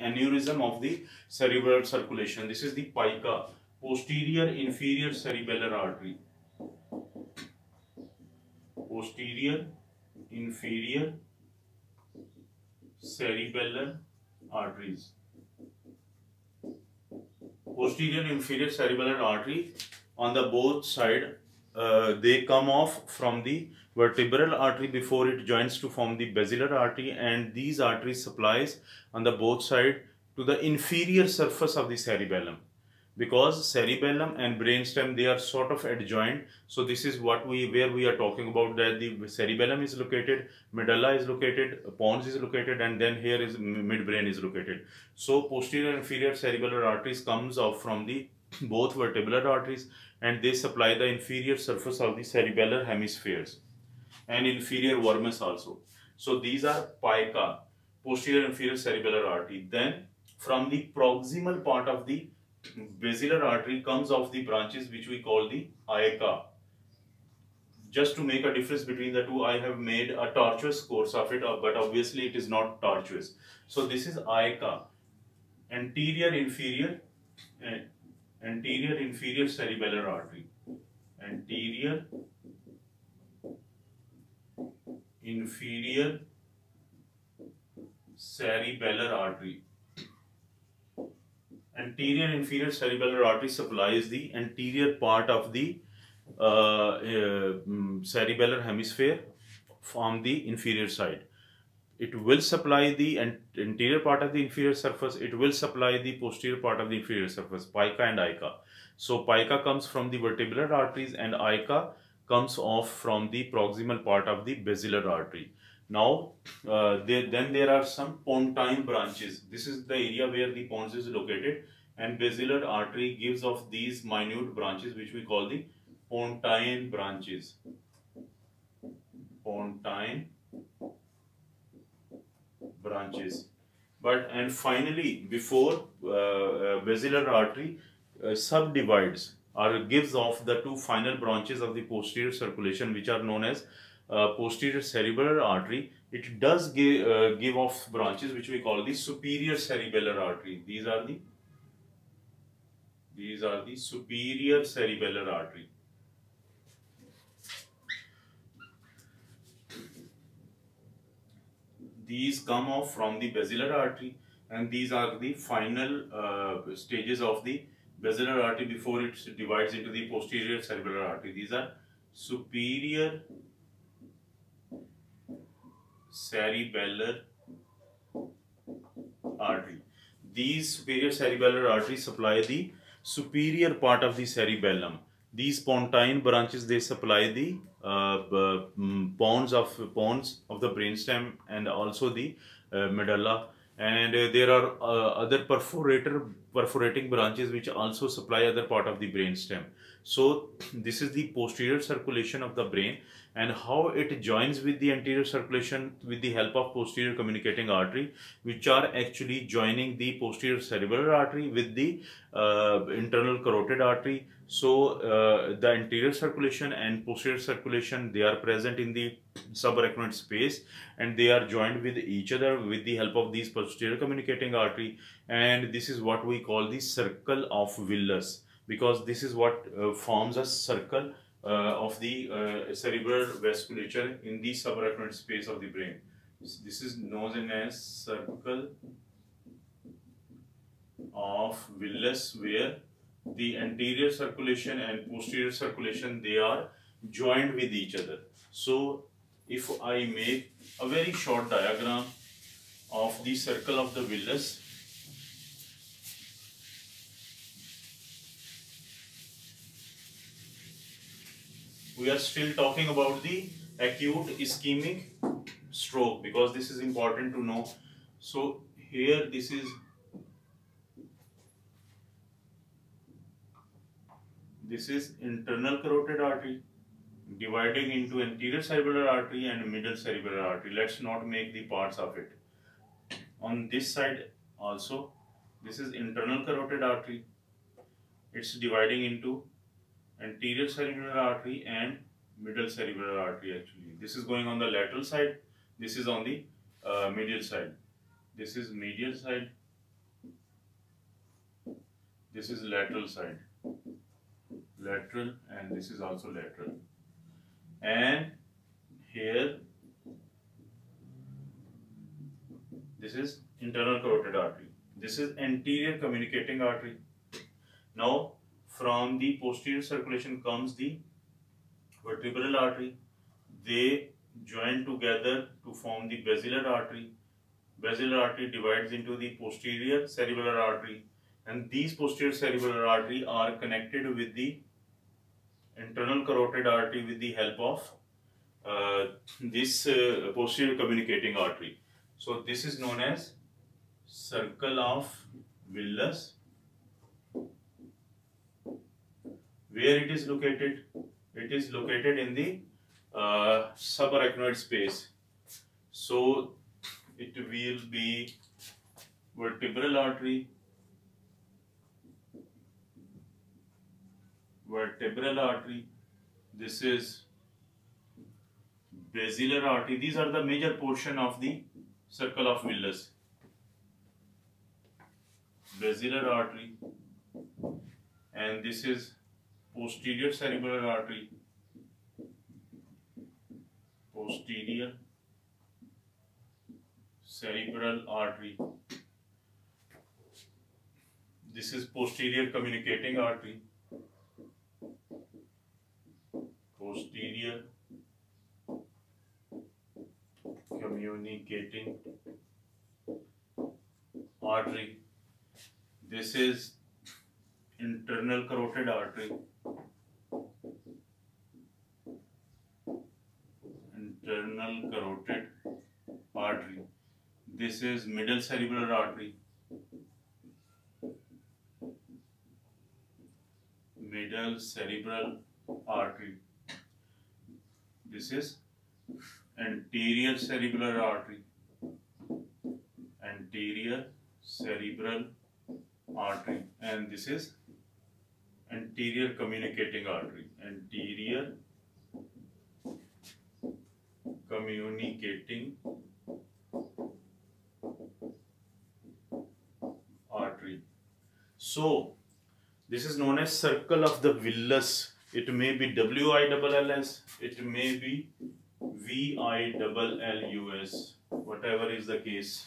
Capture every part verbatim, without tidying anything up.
aneurysm of the cerebral circulation. This is the pica, posterior inferior cerebellar artery. Posterior inferior cerebellar arteries. Posterior inferior cerebellar artery on the both side, uh, they come off from the vertebral artery before it joins to form the basilar artery, and these arteries supplies on the both side to the inferior surface of the cerebellum, because cerebellum and brainstem, they are sort of adjoined. So this is what we where we are talking about, that the cerebellum is located, medulla is located, pons is located, and then here is midbrain is located. So posterior inferior cerebellar arteries comes off from the both vertebral arteries, and they supply the inferior surface of the cerebellar hemispheres and inferior vermis also. So these are pica, posterior inferior cerebellar artery. Then from the proximal part of the basilar artery comes off the branches which we call the aeca. Just to make a difference between the two, I have made a tortuous course of it, but obviously it is not tortuous. So this is aeca, anterior inferior uh, anterior inferior cerebellar artery, anterior inferior cerebellar artery. Anterior inferior cerebellar artery supplies the anterior part of the uh, uh, cerebellar hemisphere from the inferior side. It will supply the anterior part of the inferior surface, it will supply the posterior part of the inferior surface, pica and aeca. So pica comes from the vertebral arteries and aeca comes off from the proximal part of the basilar artery. Now, uh, there, then there are some pontine branches. This is the area where the pons is located, and basilar artery gives off these minute branches which we call the pontine branches. Pontine branches. But and finally, before uh, uh, basilar artery uh, subdivides or gives off the two final branches of the posterior circulation, which are known as uh, posterior cerebellar artery, it does give, uh, give off branches which we call the superior cerebellar artery. These are the these are the superior cerebellar artery. These come off from the basilar artery, and these are the final uh, stages of the basilar artery before it divides into the posterior cerebellar artery. These are superior cerebellar artery. These superior cerebellar arteries supply the superior part of the cerebellum. These pontine branches, they supply the uh, um, pons of pons of the brainstem and also the uh, medulla. And uh, there are uh, other perforator perforating branches which also supply other part of the brainstem. So this is the posterior circulation of the brain, and how it joins with the anterior circulation with the help of posterior communicating artery, which are actually joining the posterior cerebellar artery with the uh, internal carotid artery. So uh, the anterior circulation and posterior circulation, they are present in the subarachnoid space, and they are joined with each other with the help of these posterior communicating artery, and this is what we call the circle of Willis, because this is what uh, forms a circle uh, of the uh, cerebral vasculature in the subarachnoid space of the brain. This is known as circle of Willis, where the anterior circulation and posterior circulation, they are joined with each other. So if I make a very short diagram of the circle of the Willis, we are still talking about the acute ischemic stroke, because this is important to know. So here this is this is internal carotid artery dividing into anterior cerebellar artery and middle cerebellar artery. Let's not make the parts of it. On this side also, this is internal carotid artery. It's dividing into anterior cerebellar artery and middle cerebellar artery. Actually, this is going on the lateral side, this is on the uh, medial side. This is medial side, This is lateral side, lateral, and this is also lateral. And here, this is internal carotid artery. This is anterior communicating artery. Now, from the posterior circulation comes the vertebral artery. They join together to form the basilar artery. Basilar artery divides into the posterior cerebellar artery, and these posterior cerebellar artery are connected with the internal carotid artery with the help of uh, this uh, posterior communicating artery. So this is known as circle of Willis. Where it is located? It is located in the uh, subarachnoid space. So it will be vertebral artery, vertebral artery. This is basilar artery. These are the major portion of the circle of Willis. Basilar artery, and this is posterior cerebellar artery, posterior cerebral artery. This is posterior communicating artery, posterior communicating artery. This is internal carotid artery, internal carotid artery. This is middle cerebellar artery, middle cerebral artery. This is anterior cerebellar artery, anterior cerebral artery, and this is anterior communicating artery, anterior communicating artery. So this is known as circle of the Willis. It may be W I L L S, it may be V I L L U S, whatever is the case.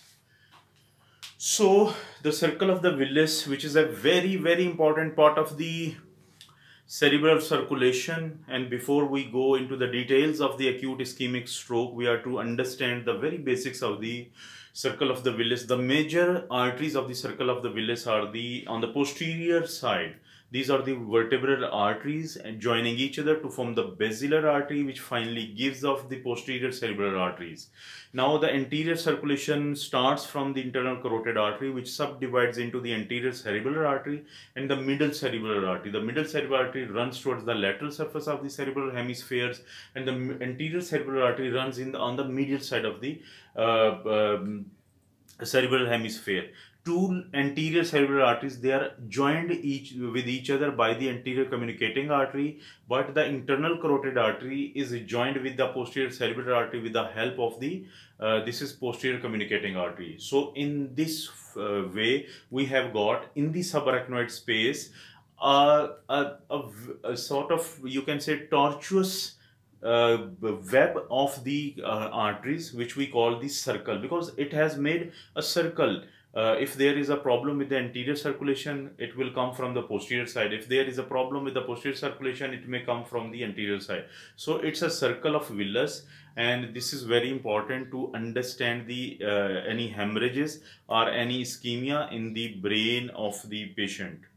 So the circle of the Willis, which is a very very important part of the cerebral circulation, and before we go into the details of the acute ischemic stroke, we are to understand the very basics of the circle of the Willis. The major arteries of the circle of the Willis are the on the posterior side. These are the vertebral arteries and joining each other to form the basilar artery, which finally gives off the posterior cerebral arteries. Now the anterior circulation starts from the internal carotid artery, which subdivides into the anterior cerebellar artery and the middle cerebellar artery. The middle cerebellar artery runs towards the lateral surface of the cerebral hemispheres, and the anterior cerebellar artery runs in the, on the medial side of the uh, um, cerebral hemisphere. Two anterior cerebral arteries, they are joined each with each other by the anterior communicating artery, but the internal carotid artery is joined with the posterior cerebral artery with the help of the uh, this is posterior communicating artery. So in this uh, way we have got in the subarachnoid space uh, a, a, a sort of, you can say, tortuous Uh, web of the uh, arteries, which we call the circle, because it has made a circle. Uh, if there is a problem with the anterior circulation, it will come from the posterior side. If there is a problem with the posterior circulation, it may come from the anterior side. So it's a circle of Willis, and this is very important to understand the uh, any hemorrhages or any ischemia in the brain of the patient.